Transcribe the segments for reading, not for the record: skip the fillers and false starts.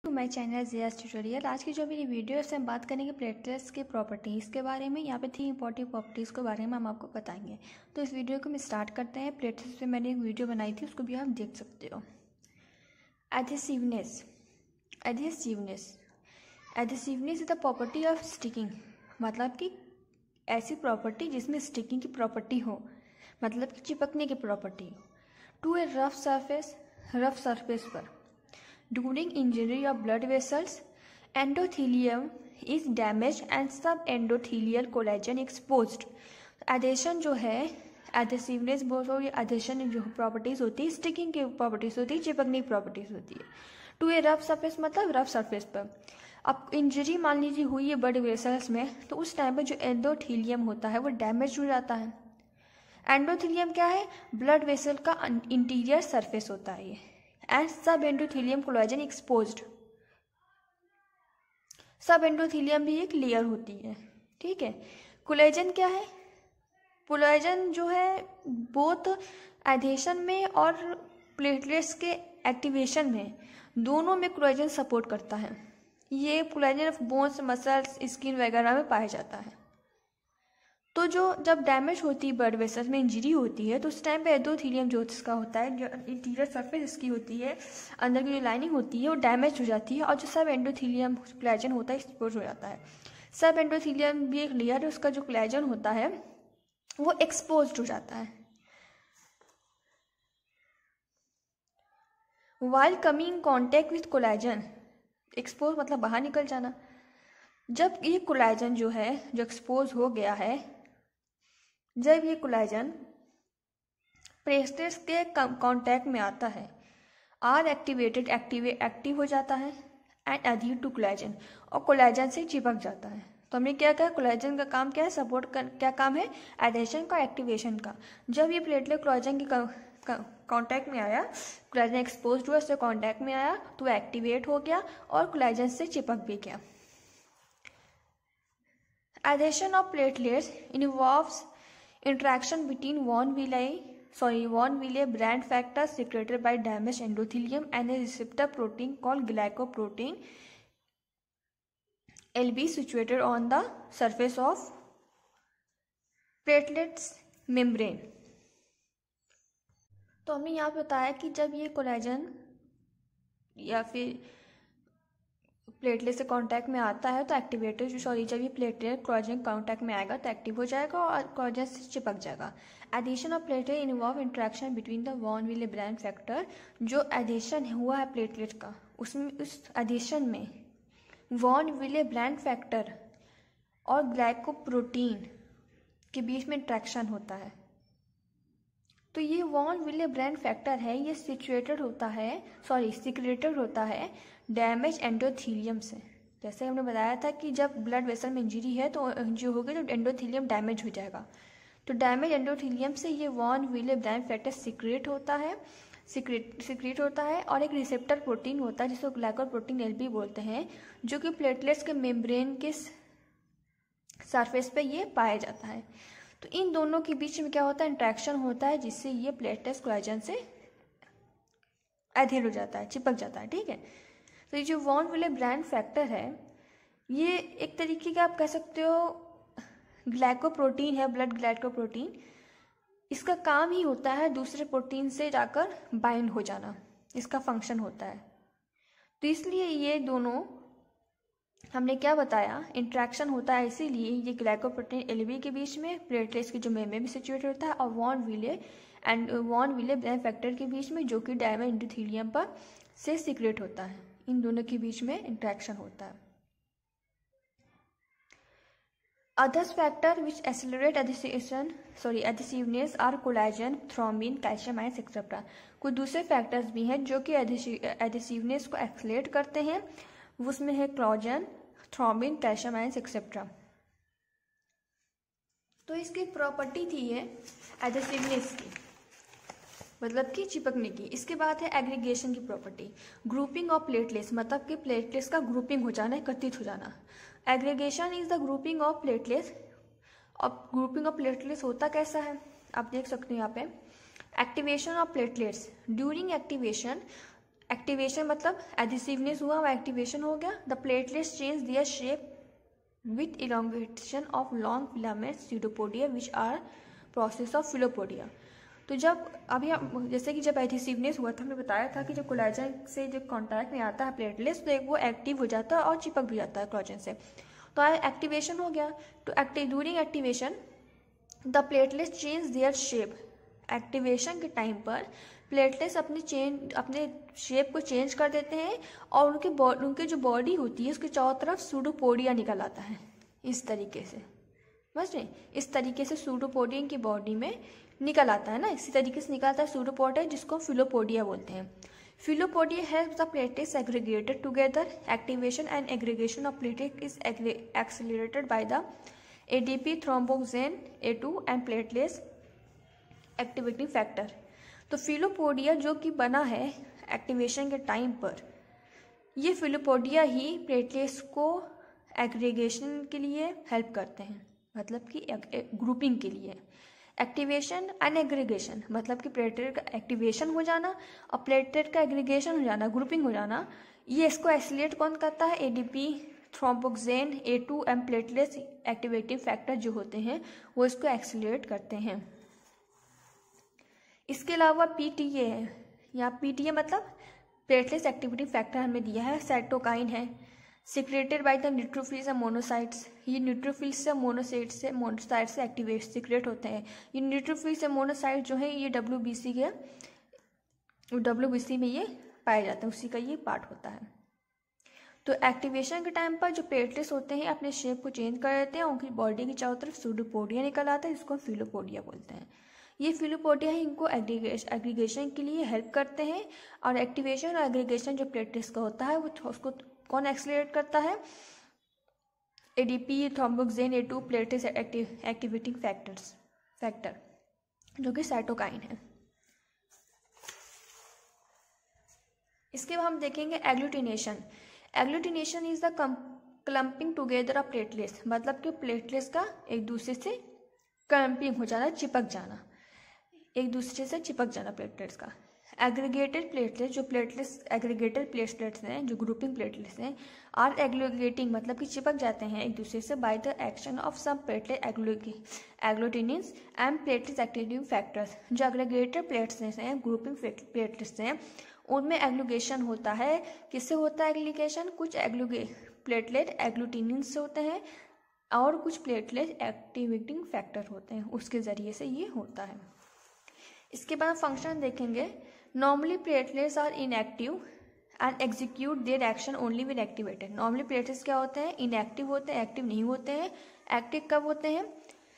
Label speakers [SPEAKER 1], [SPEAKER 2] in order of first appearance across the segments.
[SPEAKER 1] My channel Zia's tutorial. आज की जो मेरी वीडियो है उसमें हम बात करेंगे प्लेटलेट्स के प्रॉपर्टीज़ के बारे में। यहाँ पे 3 इंपॉर्टेंट प्रॉपर्टीज़ के बारे में हम आपको बताएंगे। तो इस वीडियो को हम स्टार्ट करते हैं। प्लेटलेट्स पे मैंने एक वीडियो बनाई थी, उसको भी आप देख सकते हो। Adhesiveness is the property of sticking, मतलब कि ऐसी प्रॉपर्टी जिसमें स्टिकिंग की प्रॉपर्टी हो, मतलब कि चिपकने की प्रॉपर्टी हो टू ए रफ सरफेस पर। During injury of blood vessels, endothelium is damaged and subendothelial collagen exposed. Adhesion जो है, एडेसिवनेस बहुत एडेशन जो प्रॉपर्टीज होती है, स्टिकिंग की प्रॉपर्टीज होती है, चिपकने की प्रॉपर्टीज होती है। टू ए रफ सरफेस मतलब रफ सरफेस पर। अब इंजरी मान लीजिए हुई है ब्लड वेसल्स में, तो उस टाइम पर जो एंडोथीलियम होता है वो डैमेज हो जाता है। एंडोथीलियम क्या है? ब्लड वेसल का इंटीरियर सरफेस होता है ये। And sub endothelium collagen exposed. Sub endothelium भी एक लेयर होती है, ठीक है। कोलेजन क्या है? कोलेजन जो है बोथ एडेशन में और प्लेटलेट्स के एक्टिवेशन में, दोनों में कोलेजन सपोर्ट करता है। ये कोलेजन बोन्स, मसल्स, स्किन वगैरह में पाया जाता है। तो जब डैमेज होती है, ब्लड वेसल्स में इंजरी होती है, तो उस टाइम पे एंडोथीलियम जो इसका होता है, जो इंटीरियर सरफेस इसकी होती है, अंदर की जो लाइनिंग होती है वो डैमेज हो जाती है, और जो सब एंडोथीलियम कोलेजन होता है एक्सपोज हो जाता है। सब एंडोथीलियम भी एक लेयर है, उसका जो कोलेजन होता है वो एक्सपोज हो जाता है। While coming contact with collagen, expose मतलब बाहर निकल जाना। जब ये कोलेजन जो है जो एक्सपोज हो गया है, जब ये कोलेजन प्लेटलेट्स के कांटेक्ट में आता है, आर एक्टिवेटेड एक्टिव हो जाता है एंड एडहीर टू कोलेजन, और कोलेजन से चिपक जाता है। तो हमने क्या कहा, कोलेजन का काम क्या है? सपोर्ट कर, क्या काम है? एडेशन का, एक्टिवेशन का। जब ये प्लेटलेट कोलेजन के कांटेक्ट में आया, कोलेजन एक्सपोज हुआ, उससे कांटेक्ट में आया तो एक्टिवेट हो गया और कोलेजन से चिपक भी गया। Adhesion of platelets involves interaction between von Wille brand factor secreted by damaged endothelium and a receptor protein called glycoprotein LB situated on the surface of platelets membrane। तो हमने यहाँ पे बताया कि जब ये कोलेजन या फिर प्लेटलेट से कांटेक्ट में आता है तो जब ये प्लेटलेट कोलेजन कांटेक्ट में आएगा तो एक्टिव हो जाएगा और कोलेजन से चिपक जाएगा। Adhesion of platelet involve interaction between the von Willebrand factor. जो एडिशन हुआ है प्लेटलेट का, उसमें उस एडिशन में वॉन विले ब्रांड फैक्टर और ग्लाइकोप्रोटीन के बीच में इंटरेक्शन होता है। तो ये वॉन विले ब्रांड फैक्टर है, ये सिक्रेटेड होता है डैमेज एंडोथीलियम से। जैसे हमने बताया था कि जब ब्लड वेसल में इंजरी है तो जो होगी तो एंडोथीलियम डैमेज हो जाएगा। तो डैमेज एंडोथीलियम से ये von Willebrand factor secrete होता है और एक रिसेप्टर प्रोटीन होता है जिसको ग्लाइकोप्रोटीन एलबी बोलते हैं, जो कि प्लेटलेट्स के मेम्ब्रेन के सरफेस पे ये पाया जाता है। तो इन दोनों के बीच में क्या होता है? इंट्रैक्शन होता है, जिससे ये प्लेटलेट्स कोलेजन से एडहेर हो जाता है, चिपक जाता है, ठीक है। तो ये जो वॉन विले ब्रांड फैक्टर है, ये एक तरीके का आप कह सकते हो ग्लाइकोप्रोटीन है, ब्लड ग्लाइकोप्रोटीन। इसका काम ही होता है दूसरे प्रोटीन से जाकर बाइंड हो जाना, इसका फंक्शन होता है। तो इसलिए ये दोनों हमने क्या बताया, इंट्रैक्शन होता है, इसीलिए ये ग्लाइकोप्रोटीन एलबी के बीच में प्लेटलेट्स के जो मेम्ब्रेन में सिचुएट होता है, और वॉन विले ब्रांड फैक्टर के बीच में, जो कि डैमेज एंडोथीलियम पर से सीक्रेट होता है। इन दोनों के बीच में इंट्रैक्शन होता है। Others factor which accelerate adhesiveness are collagen, thrombin, calcium ions etcetera. कुछ दूसरे फैक्टर्स भी हैं जो कि एडिसिवनेस को एक्सेलरेट करते हैं, उसमें है collagen, thrombin, calcium ions etcetera. तो इसकी प्रॉपर्टी थी ये एडिसिवनेस की, मतलब कि चिपकने की। इसके बाद है एग्रीगेशन की प्रॉपर्टी, ग्रुपिंग ऑफ प्लेटलेट्स, मतलब कि प्लेटलेट्स का ग्रुपिंग हो जाना, एकत्रित हो जाना। Aggregation is the grouping of platelets. अब ग्रुपिंग ऑफ प्लेटलेट्स होता कैसा है, आप देख सकते हो यहाँ पे। Activation of platelets, during activation activation मतलब एडिसिवनेस हुआ, वह एक्टिवेशन हो गया। The platelets change their shape with elongation of long filaments pseudopodia which are process of filopodia. तो जब अभी जैसे कि जब एडिसिवनेस हुआ था, हमने बताया था कि जब कोलेजन से जब कॉन्टैक्ट में आता है प्लेटलेट्स तो एक वो एक्टिव हो जाता है और चिपक भी जाता है कोलेजन से, तो एक्टिवेशन हो गया। तो during activation the platelets change their shape. Activation के टाइम पर प्लेटलेट्स अपने शेप को चेंज कर देते हैं और उनके जो बॉडी होती है उसके चारों तरफ सूडोपोडिया निकल आता है। इस तरीके से समझ रहे, इस तरीके से सूडोपोडिया की बॉडी में निकल आता है ना, इसी तरीके से निकलता है सूडोपोडिया, जिसको फिलोपोडिया बोलते हैं। Filopodia helps the platelets aggregated together. Activation and aggregation of platelets is accelerated by the ADP, thromboxane A2 and platelets activating factor. तो फिलोपोडिया जो कि बना है एक्टिवेशन के टाइम पर, ये फिलोपोडिया ही प्लेटलेट्स को एग्रीगेशन के लिए हेल्प करते हैं, मतलब कि ग्रुपिंग के लिए। एक्टिवेशन एंड एग्रीगेशन मतलब कि प्लेटलेट का एक्टिवेशन हो जाना और प्लेटलेट का एग्रीगेशन हो जाना, ग्रुपिंग हो जाना, ये इसको एक्सीलरेट कौन करता है? ADP, thromboxane A2 and platelets activating factor जो होते हैं वो इसको एक्सीलरेट करते हैं। इसके अलावा पीटीए है, यहाँ पीटीए मतलब प्लेटलेट्स एक्टिविटी फैक्टर हमें दिया है। साइटोकाइन है, secreted by the neutrophils and monocytes. ये न्यूट्रोफिल्स से मोनोसाइट से एक्टिवेट सिक्रेट होते हैं। ये न्यूट्रोफिल्स से मोनोसाइट जो है ये डब्ल्यूबीसी में ये पाए जाते हैं, उसी का ये पार्ट होता है। तो एक्टिवेशन के टाइम पर जो प्लेटलेट्स होते हैं अपने शेप को चेंज कर देते हैं, उनकी बॉडी की चारों तरफ सूडोपोडिया निकल आता है, जिसको फिलोपोडिया बोलते हैं। ये फिलोपोडिया ही इनको एग्रीगेशन के लिए हेल्प करते हैं। और एक्टिवेशन और एग्रीगेशन जो प्लेटलेट्स का होता है वो उसको कौन एक्सीलरेट करता है? ADP, thromboxane A2 platelets activating factor जो कि साइटोकाइन है। इसके बाद हम देखेंगे agglutination. Agglutination is the clumping together of platelets, मतलब कि प्लेटलेट्स का एक दूसरे से क्लम्पिंग हो जाना, चिपक जाना, एक दूसरे से चिपक जाना प्लेटलेट्स का। एग्रीगेटेड प्लेटलेट्स जो प्लेटलेट्स एग्रीगेटेड प्लेटलेट्स हैं, जो ग्रुपिंग प्लेटलेट्स हैं, आर एग्लूटिनेटिंग मतलब कि चिपक जाते हैं एक दूसरे से by the action of some platelet agglutinants and platelets activating factors. जो एग्रीगेटेड प्लेटलेट्स हैं, ग्रुपिंग प्लेटलेट्स हैं, उनमें एग्लूगेशन होता है। किससे होता है एग्लूगेशन? कुछ प्लेटलेट एग्लूटिनेंट्स से होते हैं और कुछ प्लेटलेट एक्टिवेटिंग फैक्टर होते हैं, उसके ज़रिए से ये होता है। इसके बाद फंक्शन देखेंगे। Normally platelets are inactive and execute their action only when activated. Normally platelets क्या होते हैं? इनएक्टिव होते हैं, एक्टिव नहीं होते हैं। एक्टिव कब होते हैं?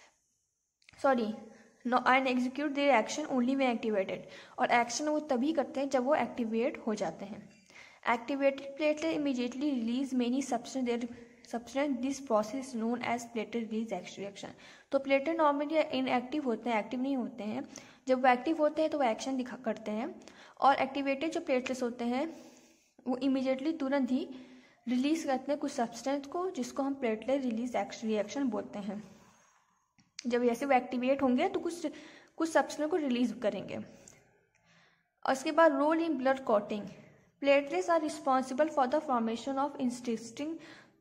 [SPEAKER 1] And execute their action only when activated, और एक्शन वो तभी करते हैं जब वो एक्टिवेट हो जाते हैं। Activated platelet immediately release many substance this process known as platelet release action. तो प्लेटलेट नॉर्मली इनएक्टिव होते हैं, एक्टिव नहीं होते हैं। जब वो एक्टिव होते हैं तो वो एक्शन करते हैं, और एक्टिवेटेड जो प्लेटलेट्स होते हैं वो इमीडिएटली तुरंत ही रिलीज करते हैं कुछ सब्सटेंस को, जिसको हम प्लेटलेट रिलीज रिएक्शन बोलते हैं। जब ऐसे वो एक्टिवेट होंगे तो कुछ सब्सटेंस को रिलीज करेंगे। और उसके बाद role in blood clotting. Platelets are responsible for the formation of interesting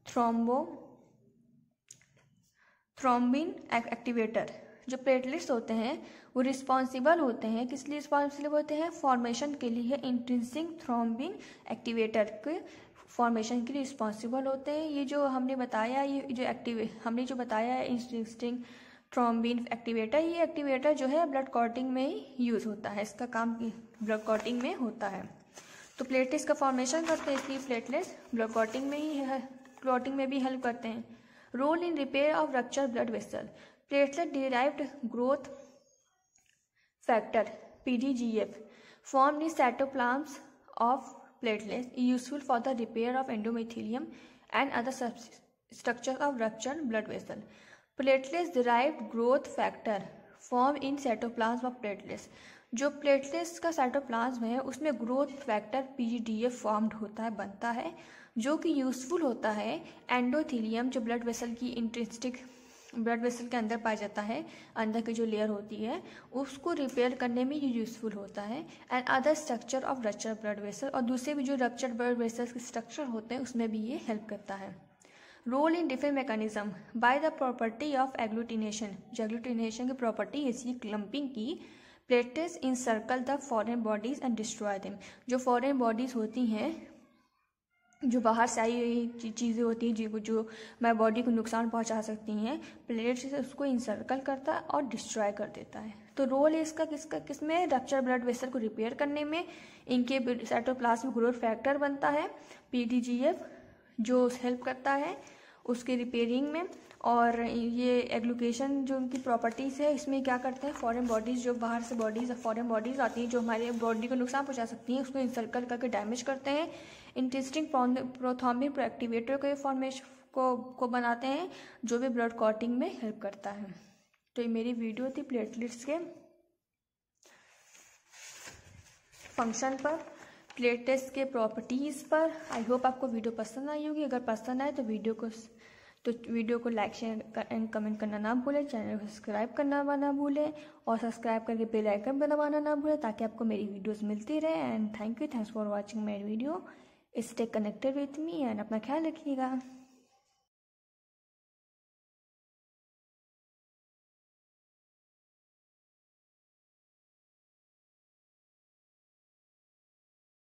[SPEAKER 1] thrombin activator. जो प्लेटलेट्स होते हैं वो रिस्पॉन्सिबल होते हैं, किस लिए रिस्पॉन्सिबल होते हैं? फॉर्मेशन के लिए। इंट्रिंसिक थ्रोम्बिन एक्टिवेटर के फॉर्मेशन के लिए रिस्पॉन्सिबल होते हैं। ये जो हमने बताया, हमने जो बताया है इंट्रिंसिक थ्रोम्बिन एक्टिवेटर, ये एक्टिवेटर जो है ब्लड क्लॉटिंग में ही यूज़ होता है, इसका काम ब्लड क्लॉटिंग में होता है। तो प्लेटलेट्स का फॉर्मेशन करते हैं, इसलिए प्लेटलेट्स ब्लड क्लॉटिंग में भी हेल्प करते हैं। Role in repair of rupture blood vessel. Platelet derived growth factor PDGF formed in cytoplasms of platelets is useful for the repair of endometrium and other structures of ruptured blood vessel. Platelets derived growth factor formed in cytoplasm of platelets. जो platelets का cytoplasm है उसमें growth factor PDGF formed होता है, बनता है, जो कि यूजफुल होता है एंडोथीलियम जो ब्लड वेसल की इंट्रिंसिक ब्लड वेसल के अंदर पाया जाता है, अंदर की जो लेयर होती है उसको रिपेयर करने में ये यूज़फुल होता है। And other structure of rupture blood vessel, और दूसरे भी जो रप्चर ब्लड वेसल्स के स्ट्रक्चर होते हैं उसमें भी ये हेल्प करता है। Role in different mechanism by the property of agglutination, जो एग्लूटिनेशन की प्रॉपर्टी है इसकी क्लम्पिंग की, platelets encircle the foreign bodies and destroy them, जो फॉरेन बॉडीज होती हैं, जो बाहर से आई हुई चीज़ें होती हैं जो हमारे बॉडी को नुकसान पहुंचा सकती हैं, प्लेटलेट्स से उसको इंसर्कल करता है और डिस्ट्रॉय कर देता है। तो रोल है इसका किसमें, रप्चर ब्लड वेसल को रिपेयर करने में। इनके साइटोप्लाज्म ग्रोथ फैक्टर बनता है PDGF, जो हेल्प करता है उसके रिपेयरिंग में। और ये एग्लूकेशन जो उनकी प्रॉपर्टीज़ है, इसमें क्या करते हैं, फॉरेन बॉडीज़, जो बाहर से फॉरेन बॉडीज़ आती हैं जो हमारे बॉडी को नुकसान पहुंचा सकती हैं, उसको इंसर्कल करके डैमेज करते हैं। इंटेस्टिन प्रोथ्रोम्बिन प्रोएक्टिवेटर के फॉर्मेशन को बनाते हैं, जो भी ब्लड क्लॉटिंग में हेल्प करता है। तो ये मेरी वीडियो थी प्लेटलेट्स के फंक्शन पर, प्लेटलेट्स के प्रॉपर्टीज़ पर। आई होप आपको वीडियो पसंद आई होगी। अगर पसंद आए तो वीडियो को लाइक शेयर एंड कमेंट करना ना भूलें, चैनल को सब्सक्राइब करना ना भूलें, और सब्सक्राइब करके बेल आइकन दबाना ना भूलें ताकि आपको मेरी वीडियोस मिलती रहे। And thanks for watching my video. Stay connected with me and अपना ख्याल रखिएगा।